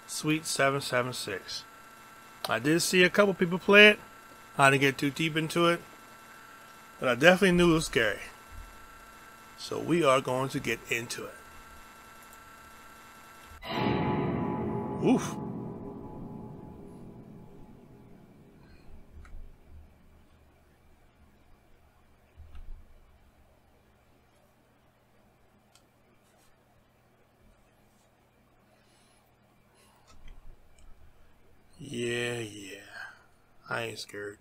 Suite 776. I did see a couple people play it. I didn't get too deep into it, but I definitely knew it was scary. So we are going to get into it. Oof. Yeah. I ain't scared.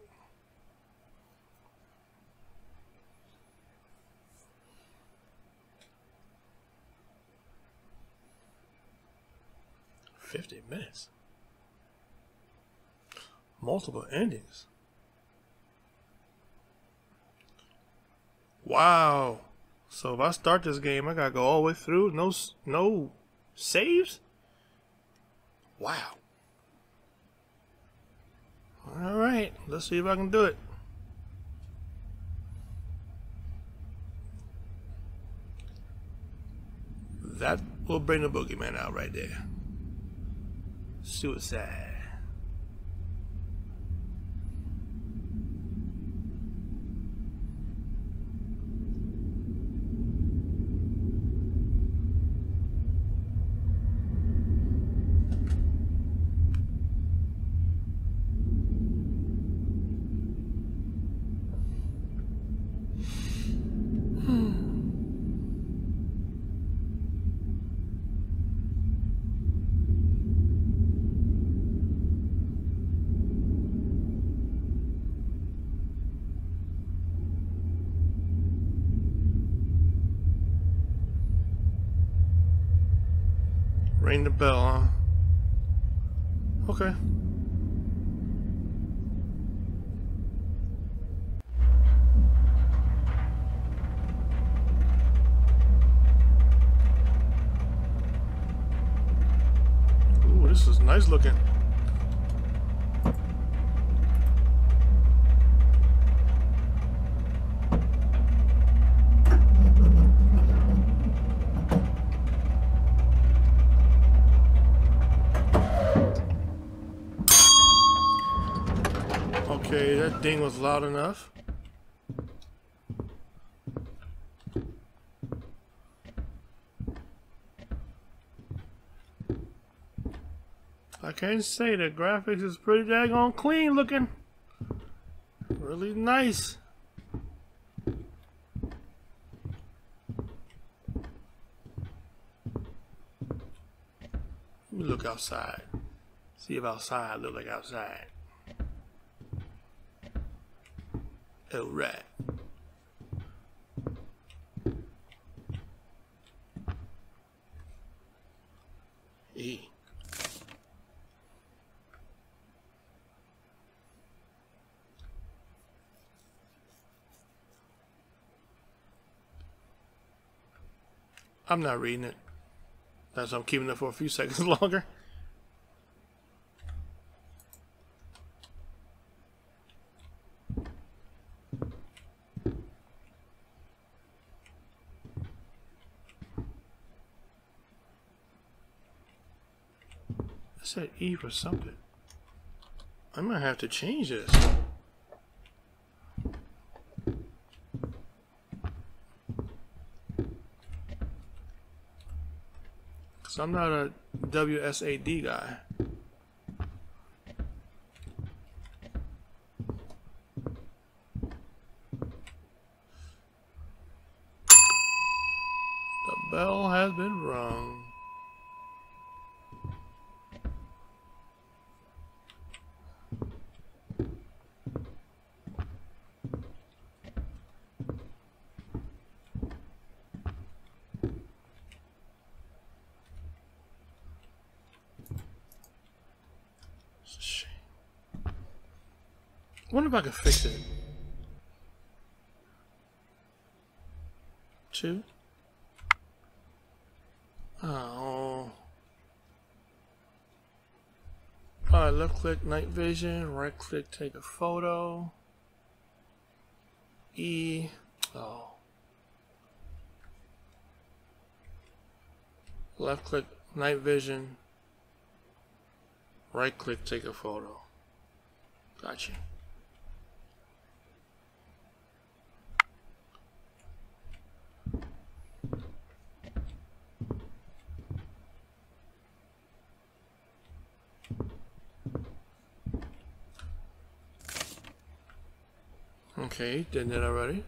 $50. Multiple endings. Wow. So if I start this game, I gotta go all the way through. No saves? Wow. Alright, let's see if I can do it. That will bring the boogeyman out right there. Suicide. Ring the bell, huh? Okay. Ooh, this is nice looking. Okay, that ding was loud enough. I can't say the graphics is pretty daggone clean looking. Really nice. Let me look outside. See if outside look like outside. Oh, right. E. I'm not reading it. That's why I'm keeping it for a few seconds longer. I said E for something. I might have to change this. Cause I'm not a WSAD guy. The bell has been rung. It's a shame. I wonder if I can fix it. 2. Oh. Alright, left click night vision, right click take a photo. E. Oh. Left click night vision. Right click, take a photo. Gotcha. Okay, did that already.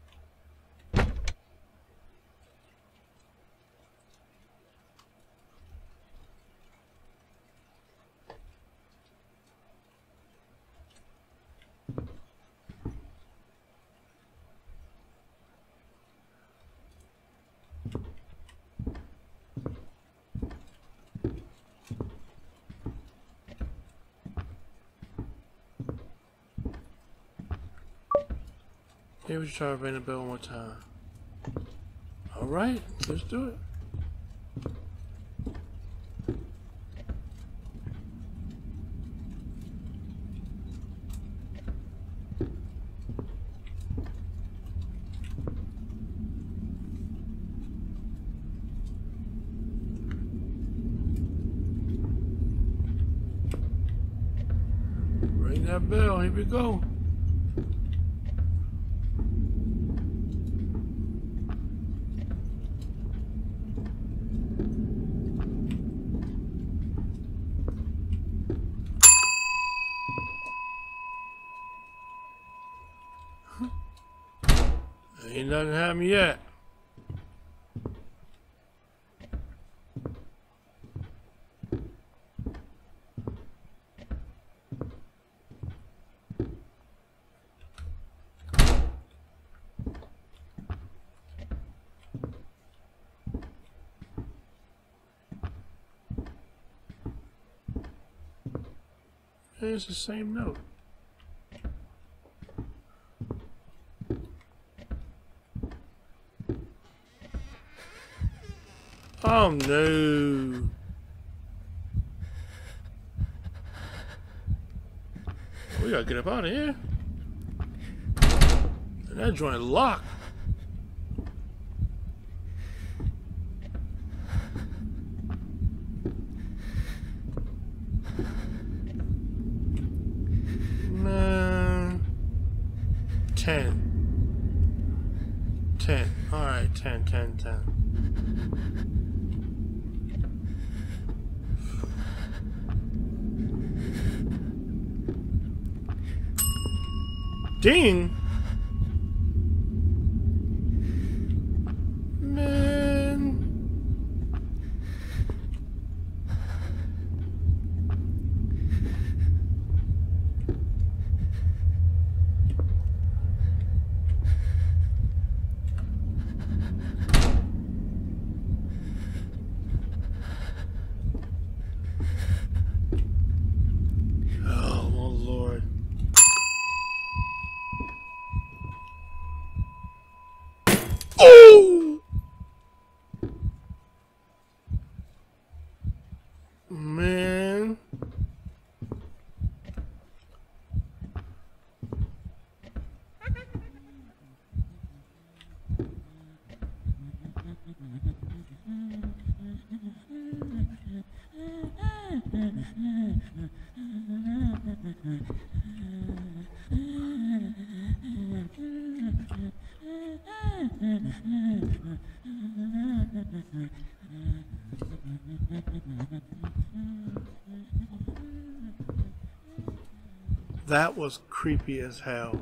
Maybe we should try to ring the bell one more time. Alright, let's do it. Ring that bell, here we go. Ain't nothing happened yet. It's the same note. Oh no. We gotta get up out of here. And that joint locked. Man. 10. Alright, 10. Ding! Man. Oh, my Lord. Oh! Man. That was creepy as hell.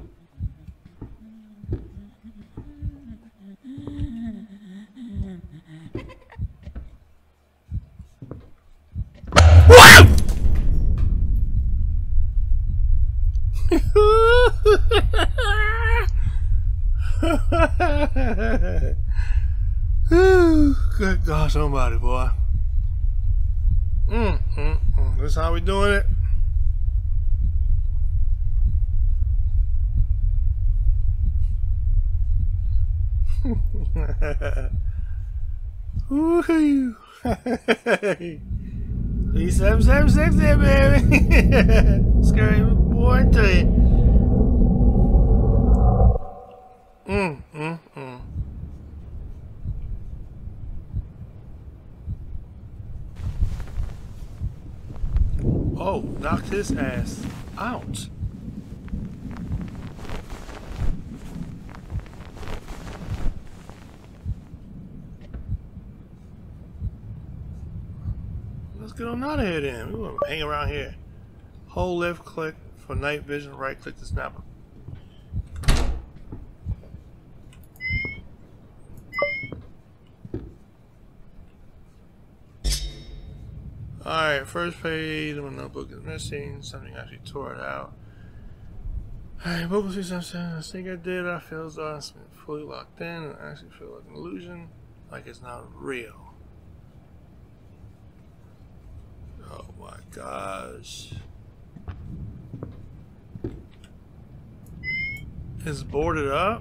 Good God, somebody, boy. This how we doing it? Woohoo! 3776 there, baby. Scary boy, to you. Oh, knocked his ass out. Let's get on out of here then. We want to hang around here. Hold left click for night vision, right click to snap. Alright, first page, my notebook is missing. Something actually tore it out. Alright, book will see something. I think I did. I feel as though I'm fully locked in and I actually feel like an illusion. Like it's not real. Oh my gosh. It's boarded up.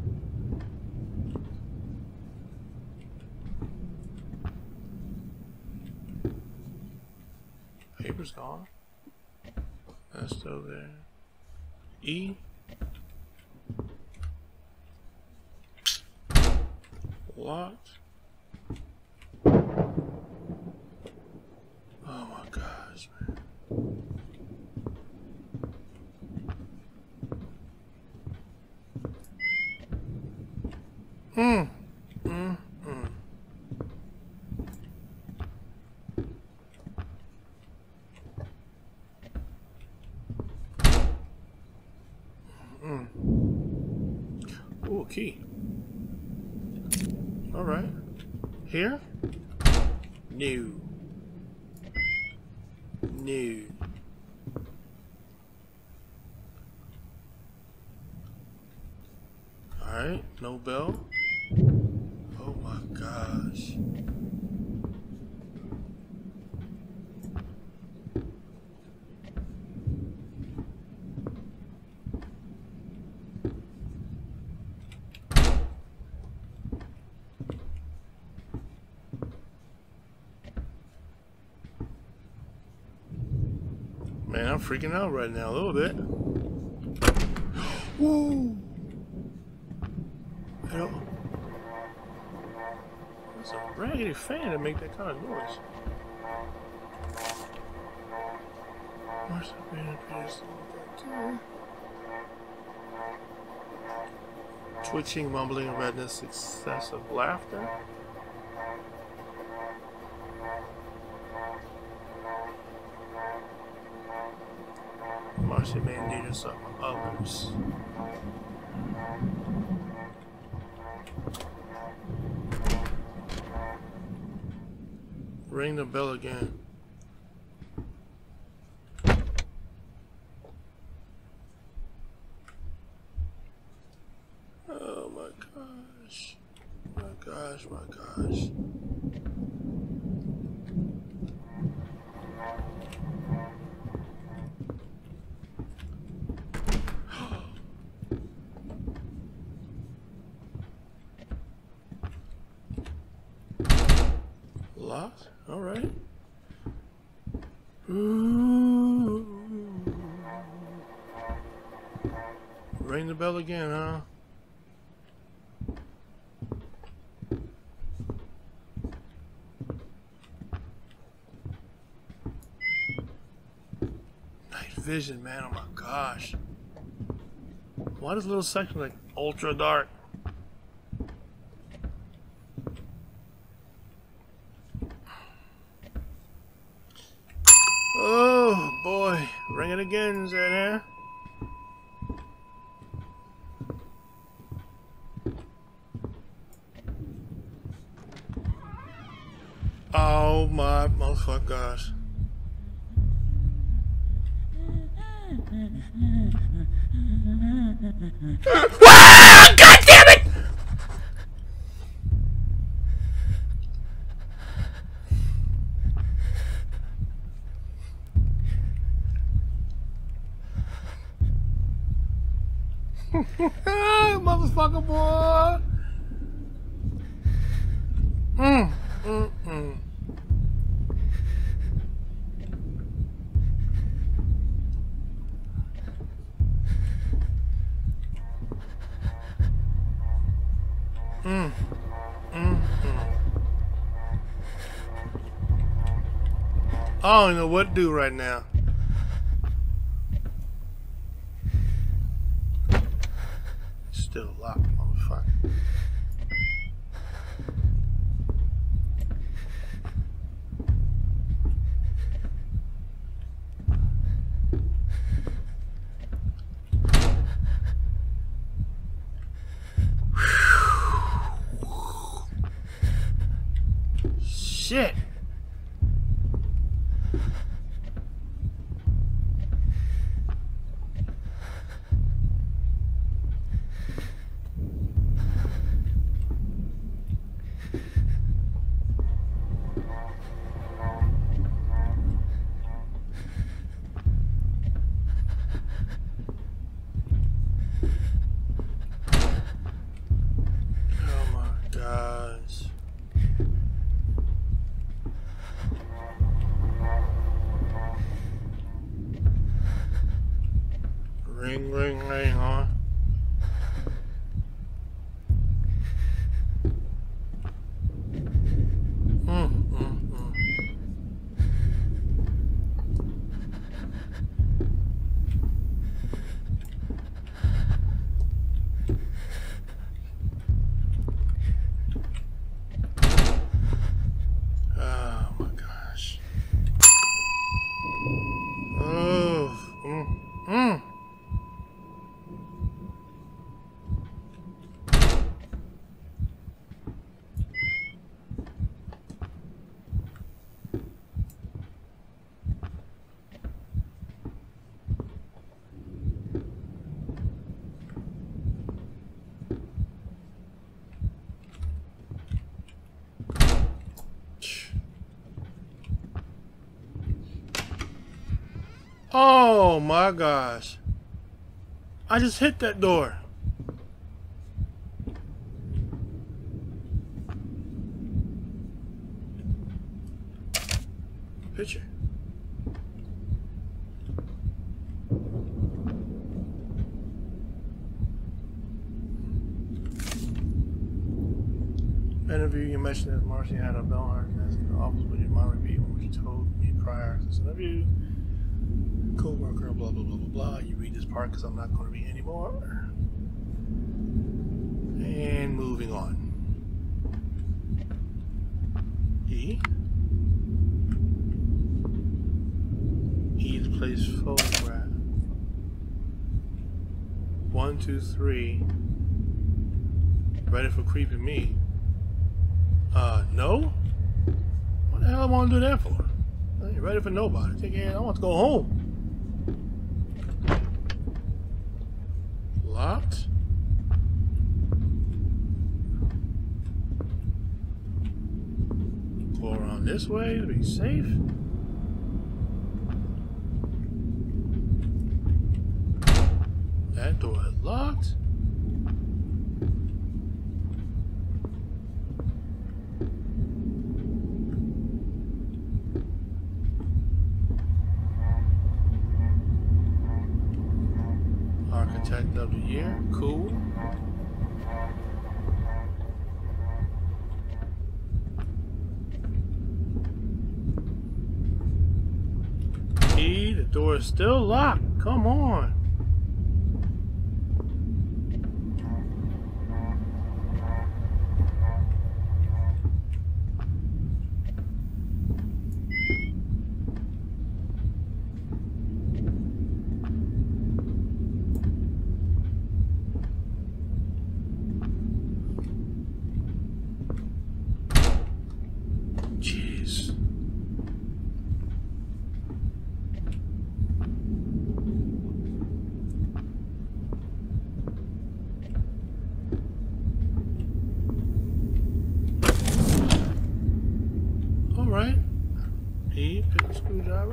Paper's gone. That's still there. E. Locked. Oh my gosh, man. Ooh, key. All right. Here? No. No. All right. No bell. Oh my gosh. Man, I'm freaking out right now a little bit. Woo! That's a raggedy fan to make that kind of noise. Where's the band appears twitching, mumbling, redness, excessive laughter. Marcy may need us of others. Ring the bell again. Oh my gosh. My gosh, my gosh. Locked? All right. Ooh. Ring the bell again, huh? Night vision, man. Oh my gosh. Why does little section like ultra dark? Oh boy, ring it again, is that here? Oh my motherfucking gosh. Ah, God damn it! Motherfucker, boy. I don't know what to do right now. shit. Ring, ring, ring, huh? Oh my gosh. Oh. Oh my gosh. I just hit that door. Picture. Interview, you mentioned that Marcy had a bell heart in the office, but you mind repeating what you told me prior to this interview? Co-worker, blah, blah, blah, blah, blah. You read this part because I'm not going to read anymore. And moving on. E. E to place photograph. 1, 2, 3. Ready for creeping me? No? What the hell I want to do that for? I ain't ready for nobody. I want to go home. Locked? Go around this way to be safe. That door is locked. Architect of the year, cool. Key, the door is still locked. Come on. Jeez. All right. He pick a screwdriver.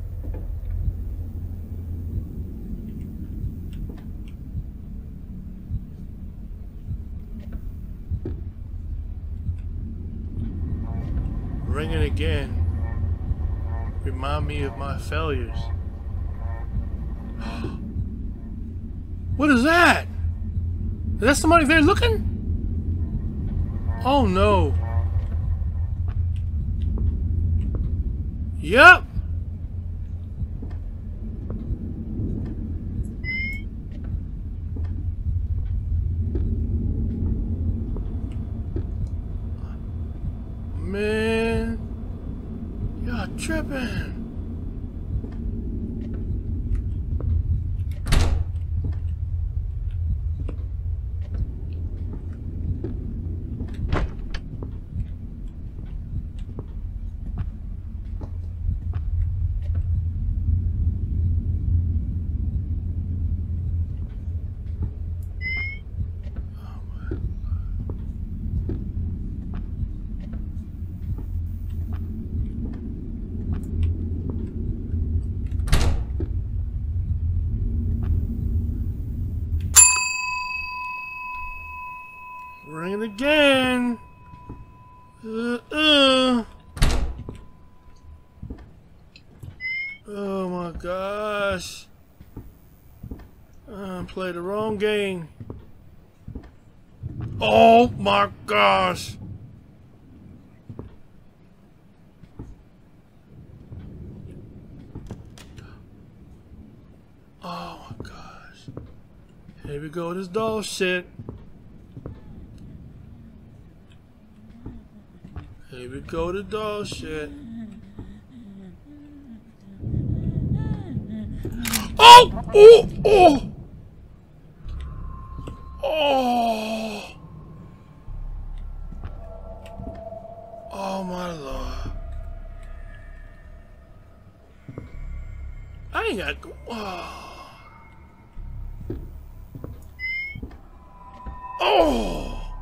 Ring it again. Remind me of my failures. What is that? Is that somebody there looking? Oh no. Yep. Man, y'all tripping. And again. Oh my gosh. I played the wrong game. Oh my gosh. Oh my gosh. Here we go, this doll shit. Here we go, the doll shit. Oh! Oh! Oh! Oh! Oh my lord. I ain't got... Oh! Oh!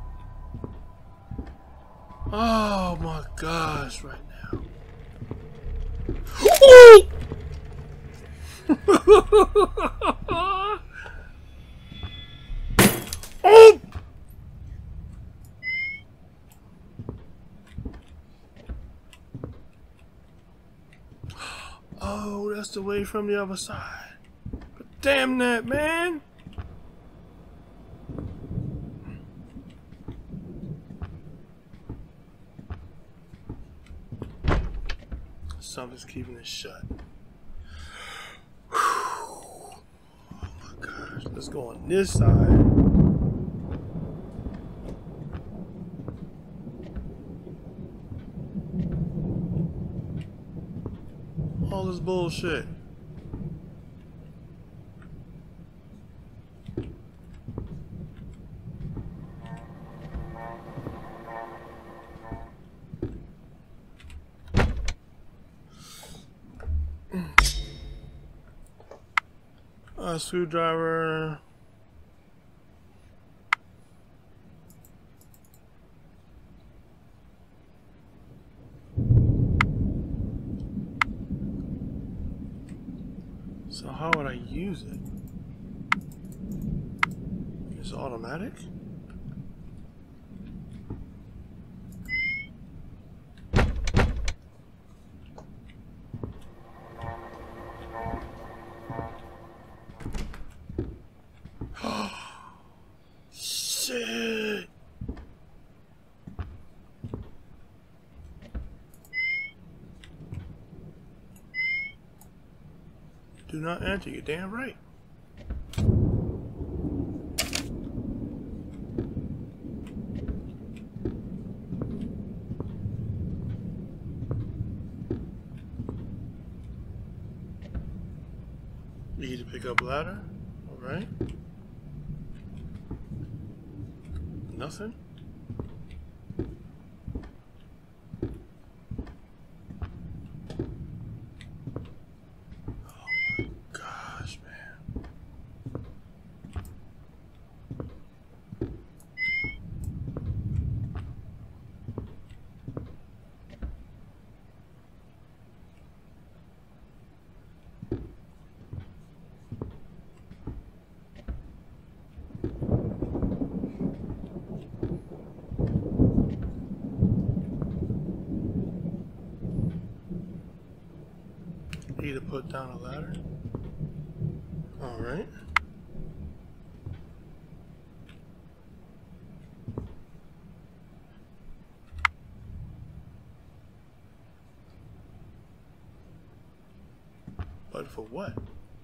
Oh my gosh, right now. Oh! Oh! Oh, that's the way from the other side. But damn that, man! Something's keeping it shut. Oh my gosh. Let's go on this side. All this bullshit. A screwdriver. So how would I use it? It's automatic? Shit! Do not enter, you're damn right. You need to pick up ladder, alright. Nothing? Oh my gosh, man. Need to put down a ladder. Alright. But for what?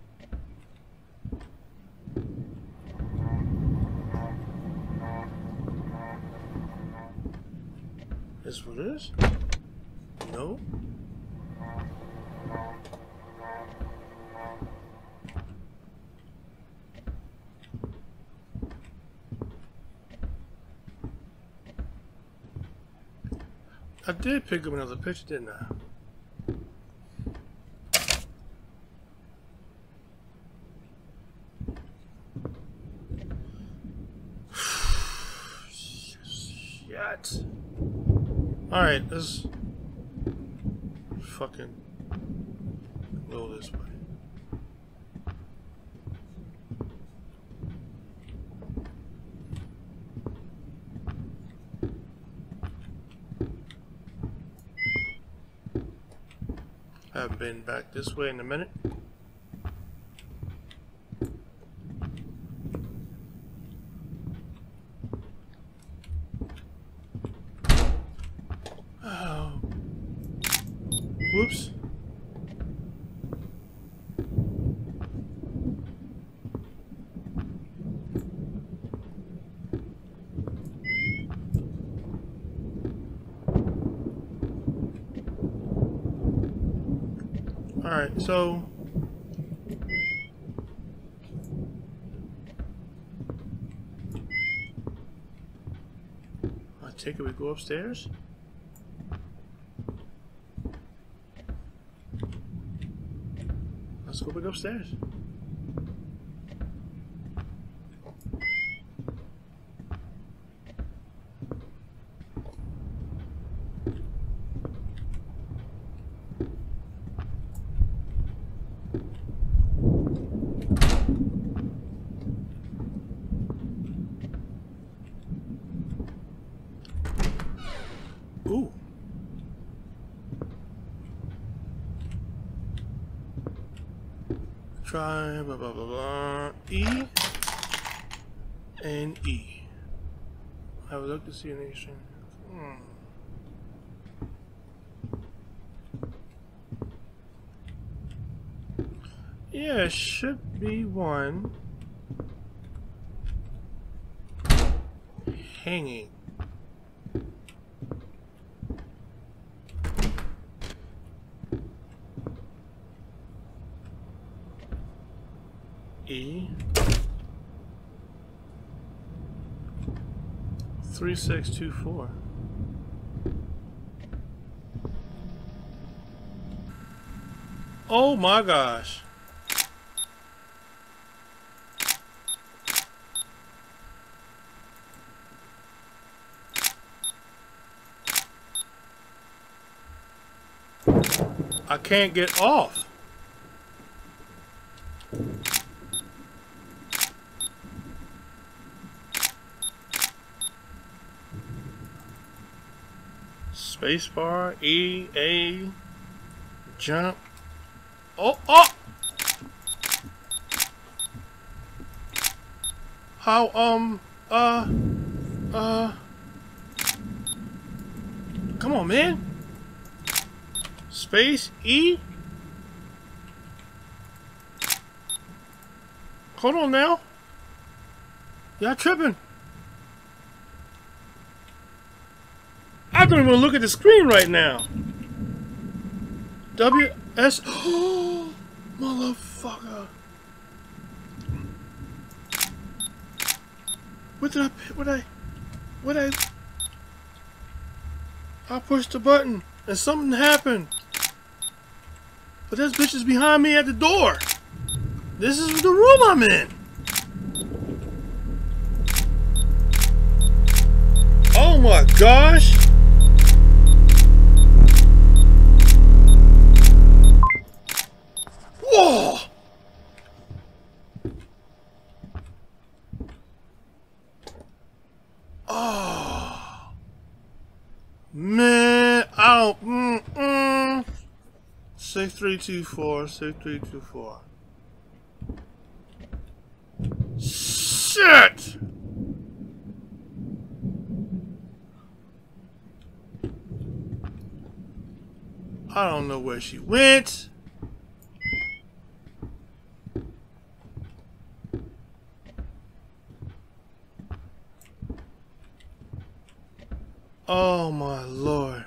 This what it is? No. I did pick up another picture, didn't I? Shit. Alright, let's fucking go this way. Haven't been back this way in a minute. Oh. Whoops. Alright, so I take it we go upstairs? Let's go back upstairs. Ooh. Try blah blah blah blah. E and E. I would look to see an nation. Yeah, it should be one hanging. E 3624. Oh my gosh. I can't get off. Spacebar, E, A, jump. Oh, oh! How, come on, man. Space, E? Hold on now. Y'all tripping. I don't even want to look at the screen right now. W, S, oh, motherfucker. What I pushed the button and something happened. But there's bitches behind me at the door. This is the room I'm in. Oh my gosh. Whoa. Oh. Man, I don't, 6324, 6324. Shit! I don't know where she went. Oh my Lord.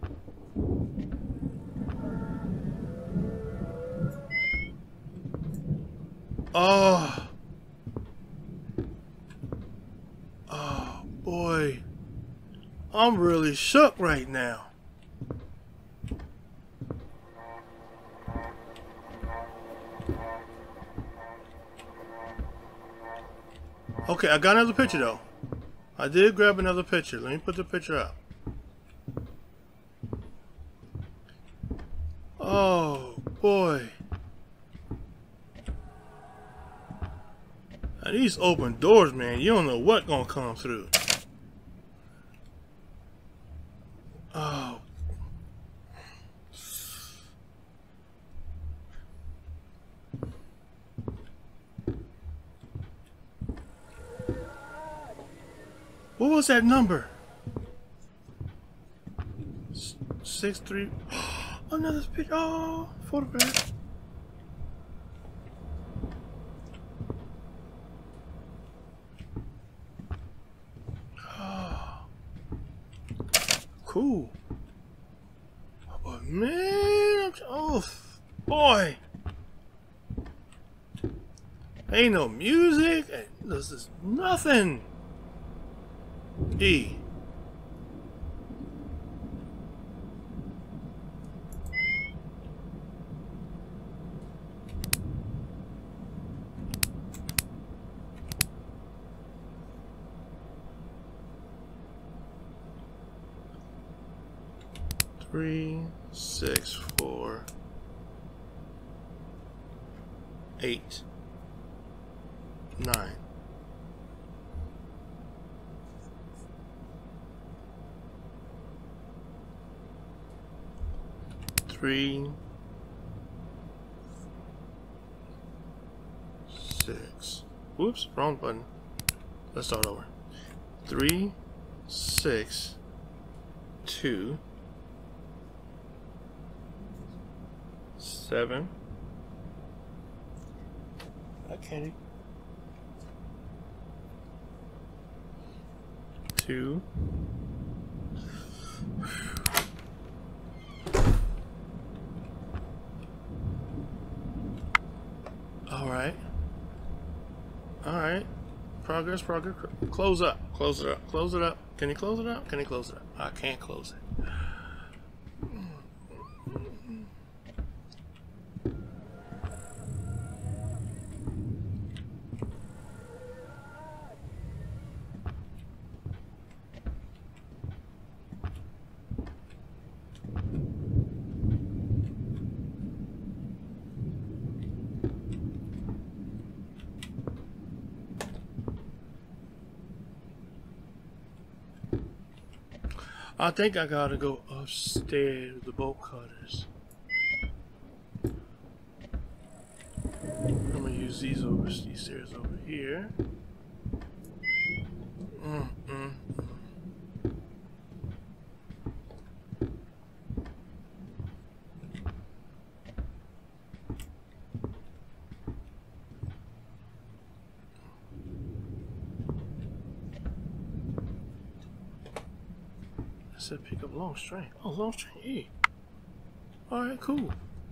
Oh. Oh boy. I'm really shook right now. Okay, I got another picture though. I did grab another picture. Let me put the picture up. Oh boy. Now these open doors, man, you don't know what's gonna come through. Oh. What was that number? 6-3. Another picture. Oh, photograph. Oh, cool. Oh man, oh boy. Ain't no music. This is nothing. E. Three, 6, 4, 8, 9. Three, 6. Whoops, wrong button. Let's start over. 3, 6, 2, 7. Okay. 2. All right. All right. Progress. Close up. Close it up. Close it up. Can you close it up? Can you close it up? I can't close it. I think I gotta go upstairs with the bolt cutters. I'm gonna use these stairs over here. Said pick up long string. Oh, long string E. Alright, cool.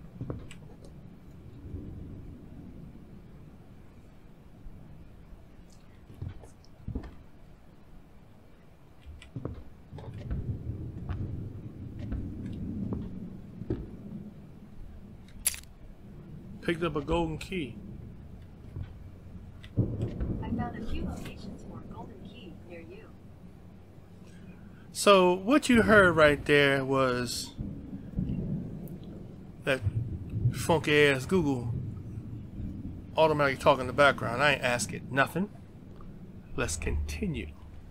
Picked up a golden key. I found a few locations for a golden key near you. So what you heard right there was that funky ass Google automatically talking in the background. I ain't asking nothing. Let's continue.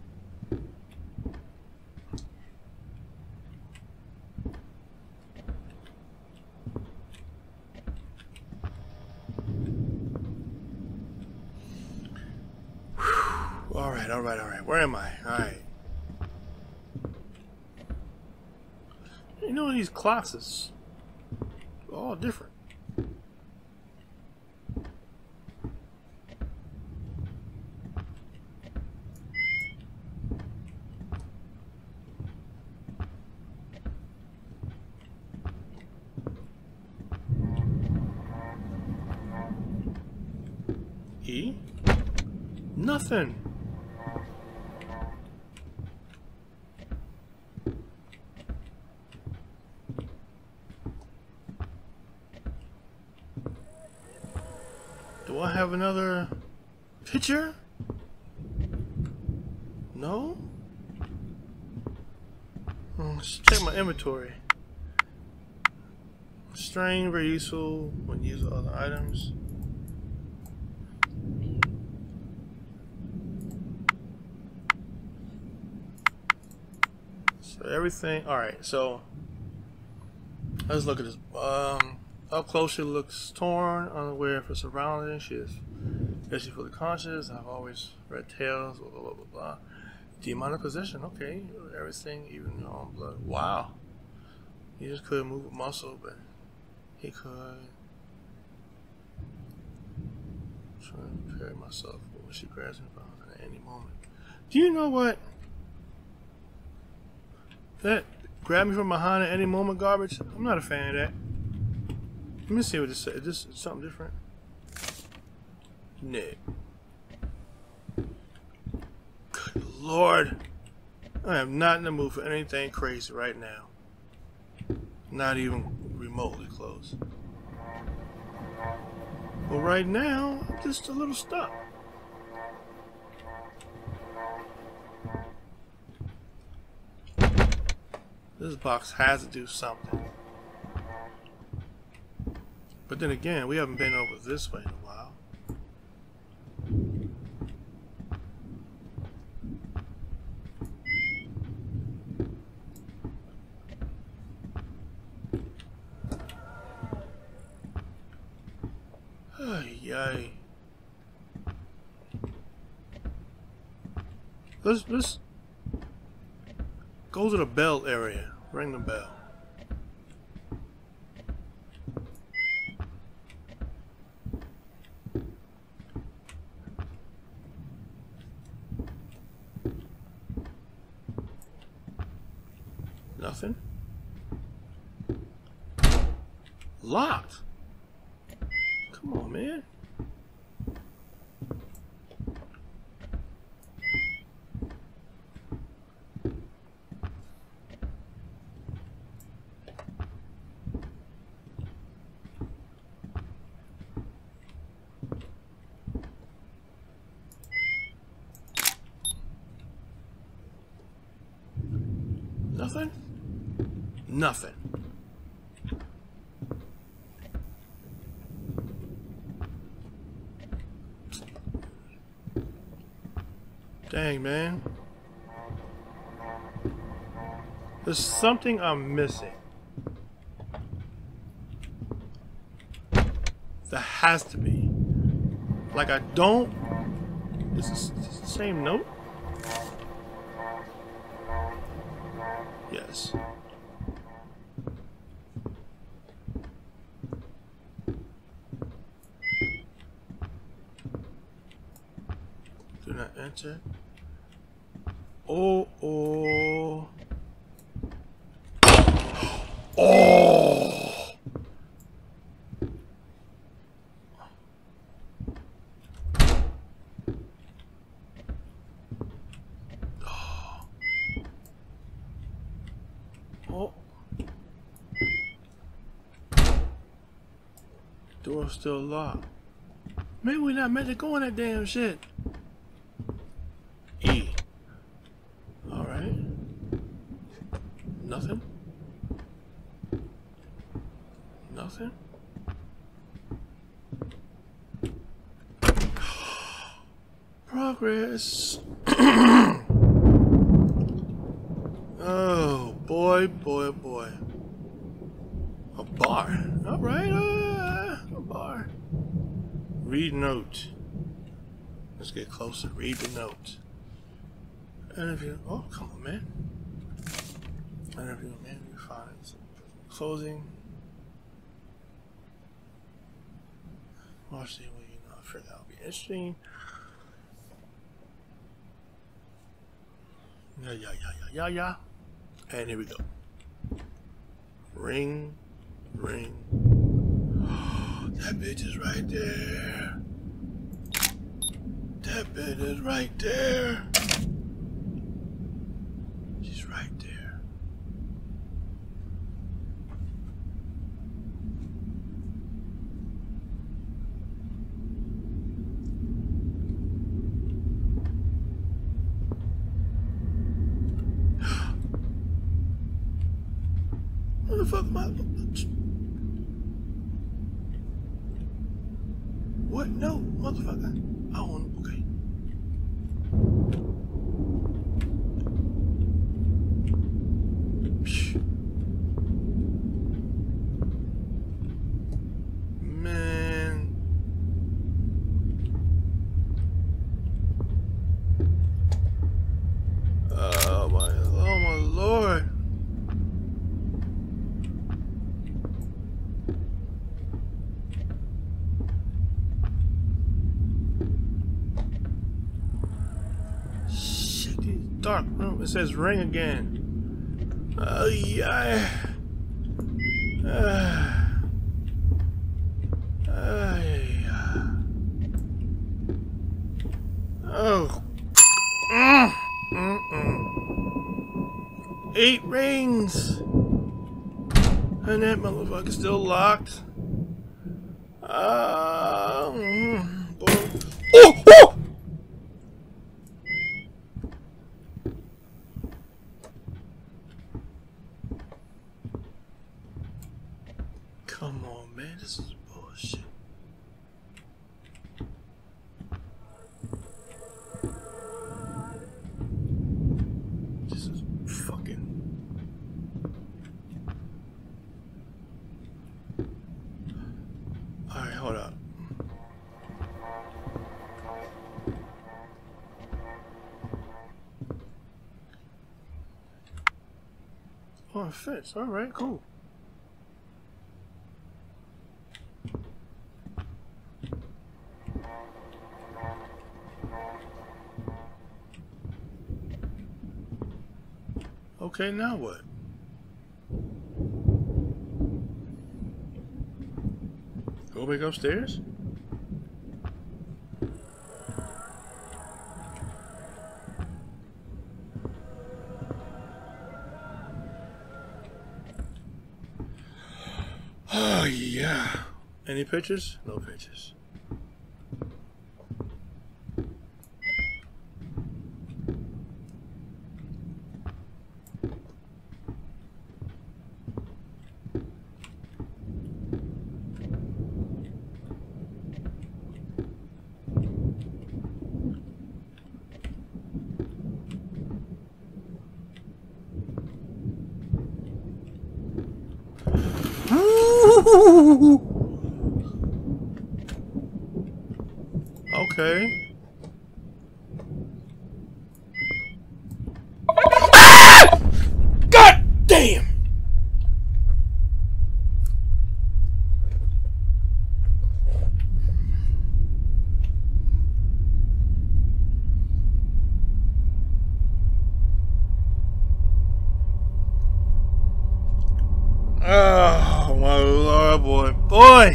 All right. Where am I? All right. You know, these clocks is all different. E? Nothing. Do I have another picture? No? Let's check my inventory. String, very useful when used with other items. So everything, alright, so let's look at this. Up close she looks torn, unaware of her surroundings. She is fully conscious. I've always read tales, blah, blah, blah, blah. Demonic possession, okay. Everything, even your own blood. Wow. He just couldn't move a muscle, but he could. I'm trying to prepare myself for when she grabs me behind at any moment. Do you know what? That grab me from behind at any moment garbage? I'm not a fan of that. Let me see what this says. Is this something different? No. Good Lord. I am not in the mood for anything crazy right now. Not even remotely close. Well, right now, I'm just a little stuck. This box has to do something. But then again, we haven't been over this way in a while. Yay. Let's go to the bell area. Ring the bell. Nothing. Locked. Come on, man. Nothing? Nothing. Dang, man. There's something I'm missing. There has to be. Like I don't... Is this the same note? Yes. Do not enter. Oh. Oh. Oh. Door's still locked. Maybe we're not meant to go in that damn shit. E. Alright. Nothing. Nothing. Progress. Oh, boy. A bar. Alright, a bar. Read note. Let's get closer. Read the note. Interview. Oh, come on, man. Interview, man. You find closing. Watch the way you know. I figured that would be interesting. Yeah. And here we go. Ring. That bitch is right there. That bitch is right there. She's right there. Motherfucker, what? No, motherfucker. I want. Okay. Man. dark. Oh, it says ring again. Oh, yeah. Oh. 8 rings. And that motherfucker's still locked. Boy. Oh! Oh! Come on, man. This is bullshit. This is fucking... Alright, hold up. Oh, it fits. Alright, cool. Okay, now what? Go back upstairs? Oh, yeah. Any pictures? No pictures. Okay. Ah! God damn! Oh my lord, boy!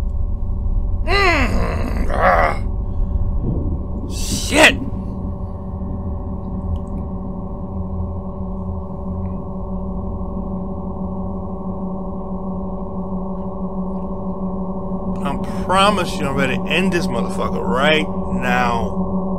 Shit! I promise you I'm ready to end this motherfucker right now.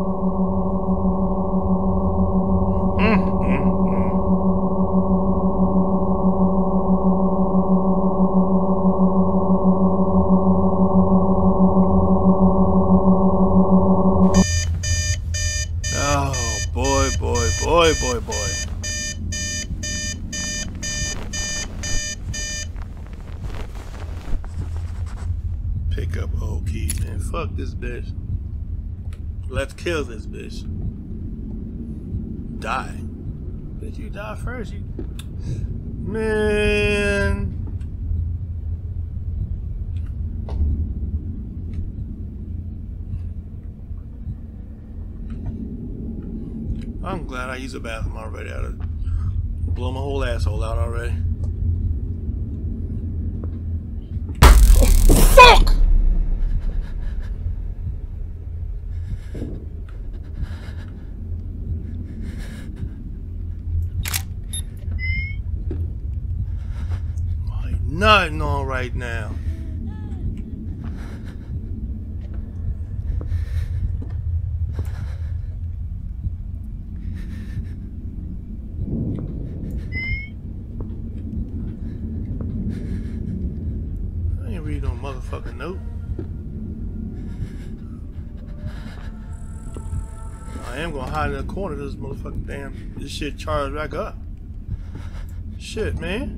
Boy. Pick up old key, man. Fuck this bitch. Let's kill this bitch. Die. Bitch, you die first. You... Man. I'm glad I used a bathroom already. I'd blow my whole asshole out already. Oh, fuck! I'm nothing on right now. Motherfucking note. I am gonna hide in the corner of this motherfucking damn. This shit charged back up. Shit, man.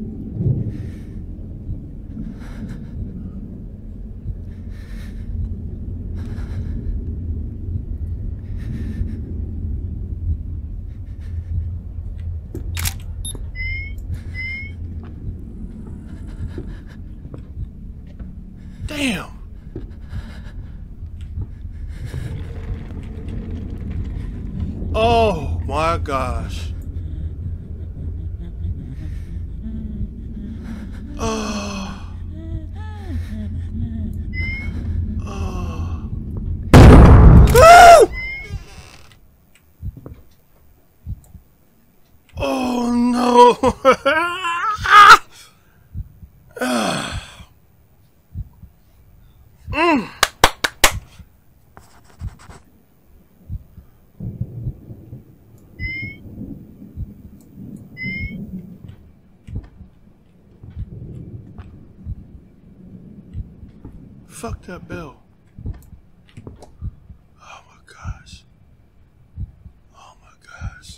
Damn. Oh my gosh. Oh. Oh. Woo! Oh no. Fuck that bell. Oh my gosh. Oh my gosh.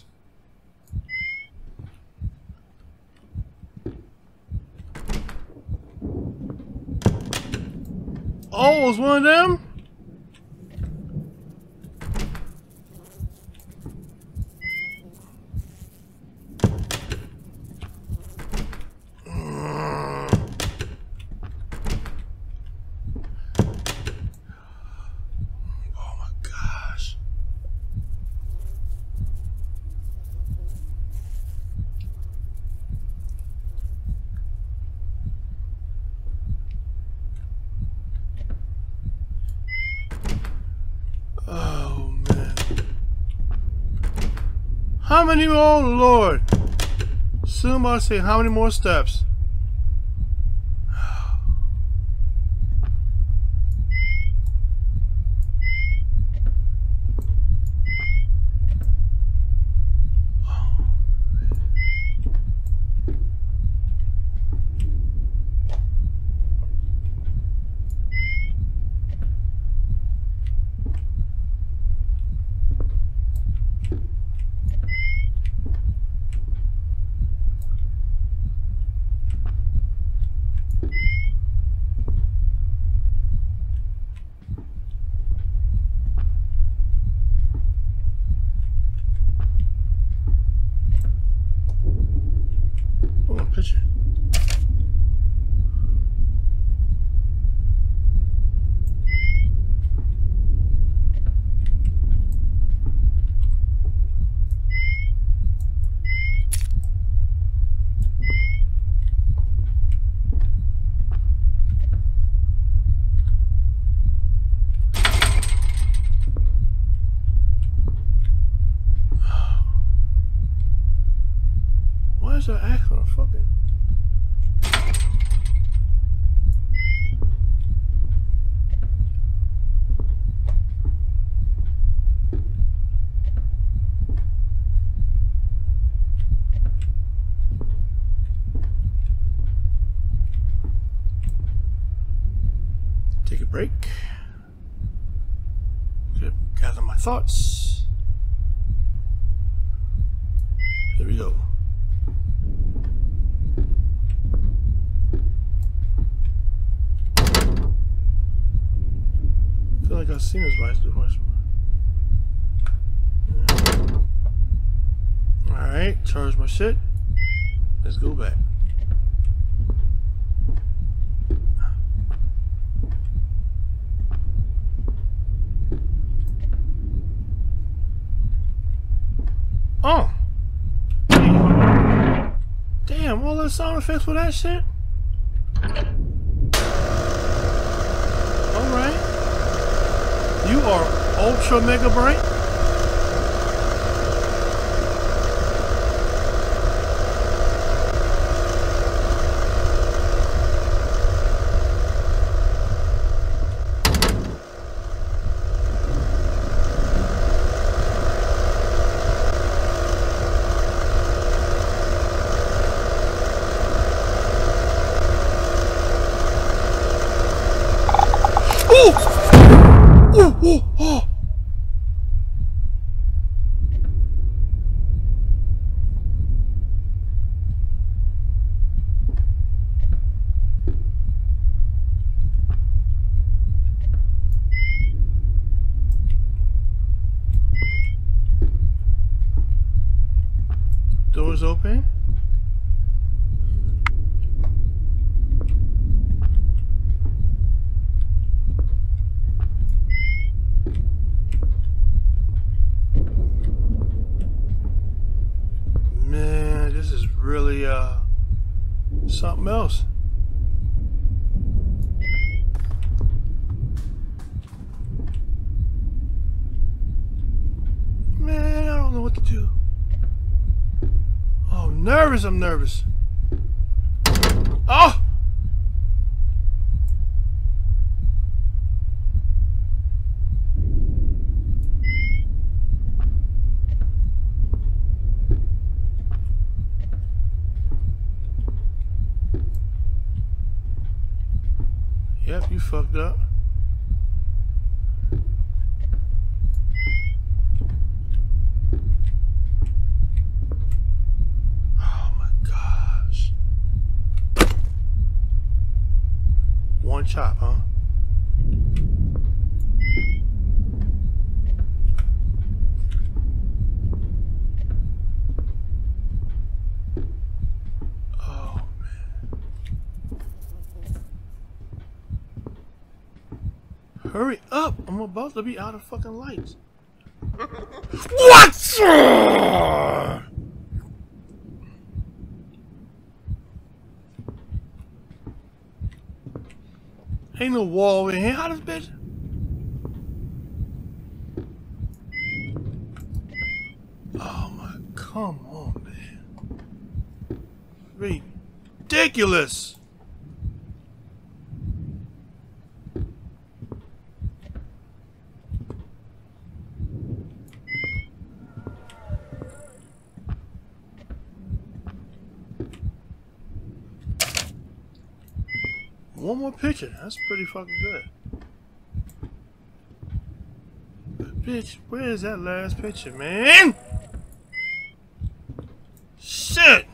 Oh, it was one of them? Oh man. How many more? Oh Lord. Soon I say how many more steps? Picture. Why is that act on a fucking... Take a break. Gather my thoughts. Here we go. I feel like I've seen this voice before. Alright, charge my shit. Let's go back. Oh! Damn, all the sound effects for that shit? Alright. You are ultra mega bright. Oh. Doors open. Something else. Man, I don't know what to do. Oh, nervous, I'm nervous. Oh! Yep, you fucked up. Oh my gosh. One chop, huh? Oh man. Hurry up! I'm about to be out of fucking lights. What? Ain't no wall in here. How this bitch? Oh my, come on, man. Ridiculous. One more picture. That's pretty fucking good. But bitch, where's that last picture, man? Shit!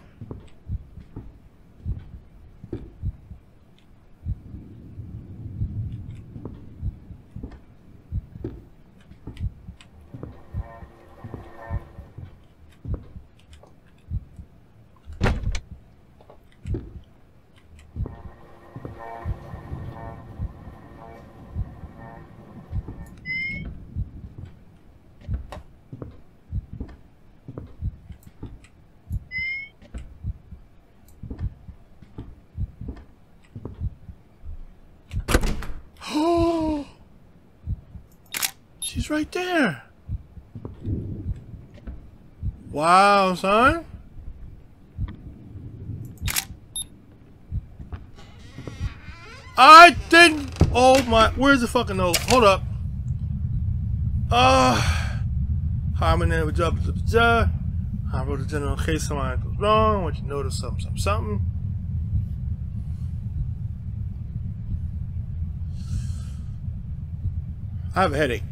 Oh, she's right there. Wow, son. I didn't. Oh my. Where's the fucking note? Hold up. Hi, my name is Jabba. I wrote a general in case something goes wrong. I want you to notice something. I have a headache.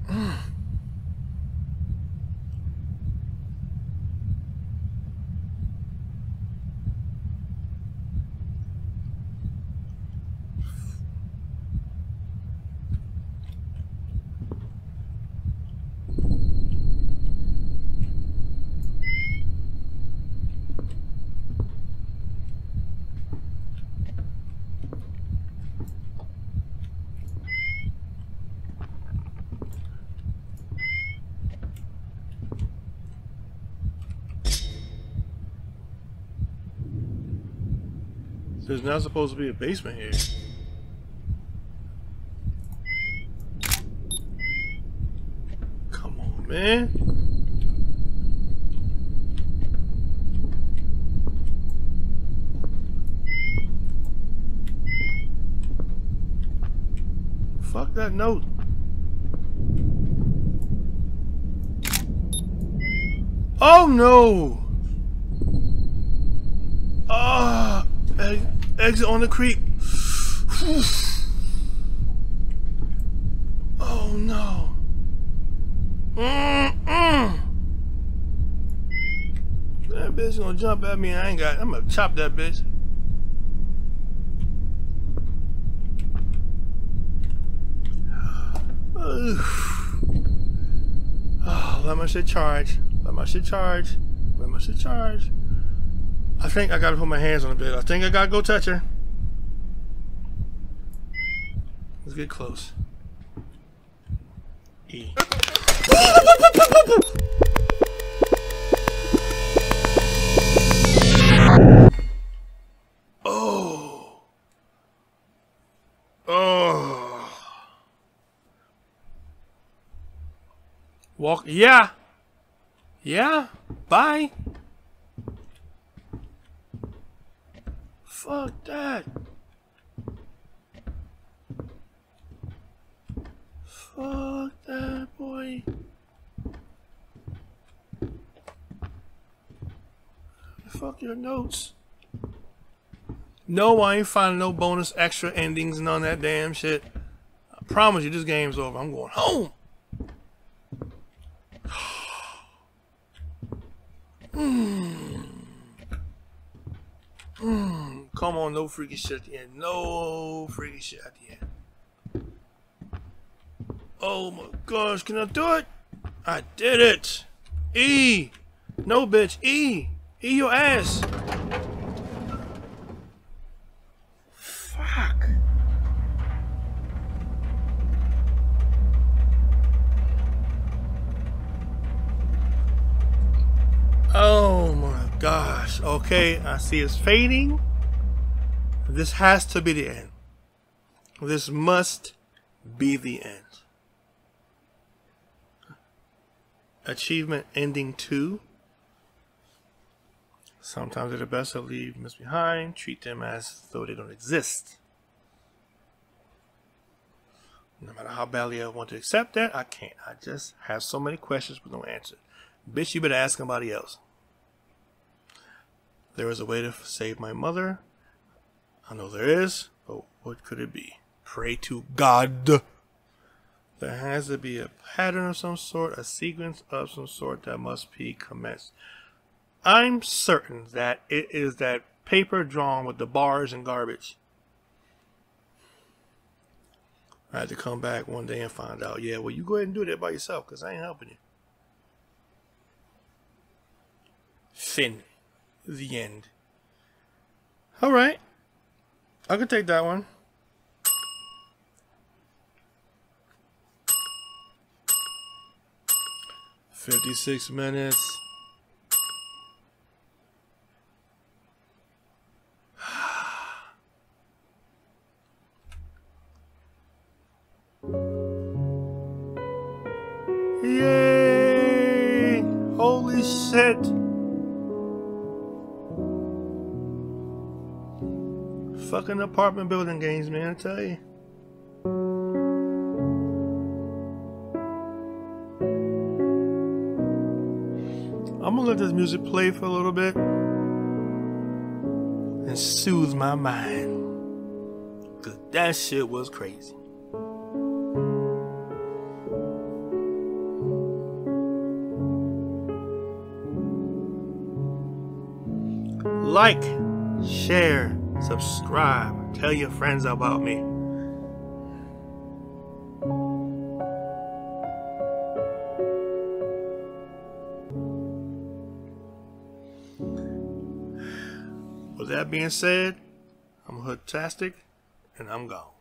There's not supposed to be a basement here. Come on, man. Fuck that note. Oh no! Ah! Exit on the creek. Oh no. That bitch gonna jump at me. I'm gonna chop that bitch. Oh, let my shit charge. I think I gotta put my hands on the bed. I think I gotta go touch her. Let's get close. E. Walk. Yeah. Yeah. Bye. Fuck that. Fuck that, boy. Fuck your notes. No, I ain't finding no bonus extra endings and on that damn shit. I promise you, this game's over. I'm going home. Come on, no freaky shit at the end. No freaky shit at the end. Oh my gosh, can I do it? I did it. E. No, bitch. E. E your ass. Fuck. Oh my gosh. Okay, I see it's fading. This has to be the end. This must be the end. Achievement ending 2. Sometimes they're the best to leave miss behind. Treat them as though they don't exist. No matter how badly I want to accept that, I can't. I just have so many questions with no answer. Bitch, you better ask somebody else. There is a way to save my mother. I know there is, but what could it be? Pray to God. There has to be a pattern of some sort, a sequence of some sort that must be commenced. I'm certain that it is that paper drawn with the bars and garbage. I had to come back one day and find out. Yeah, well, you go ahead and do that by yourself because I ain't helping you. Fin. The end. All right. I could take that one. $56 minutes. Yay! Holy shit! Fucking apartment building games, man, I tell you. I'm gonna let this music play for a little bit and soothe my mind. Cause that shit was crazy. Like, share, subscribe, tell your friends about me. With that being said, I'm HoodTastic and I'm gone.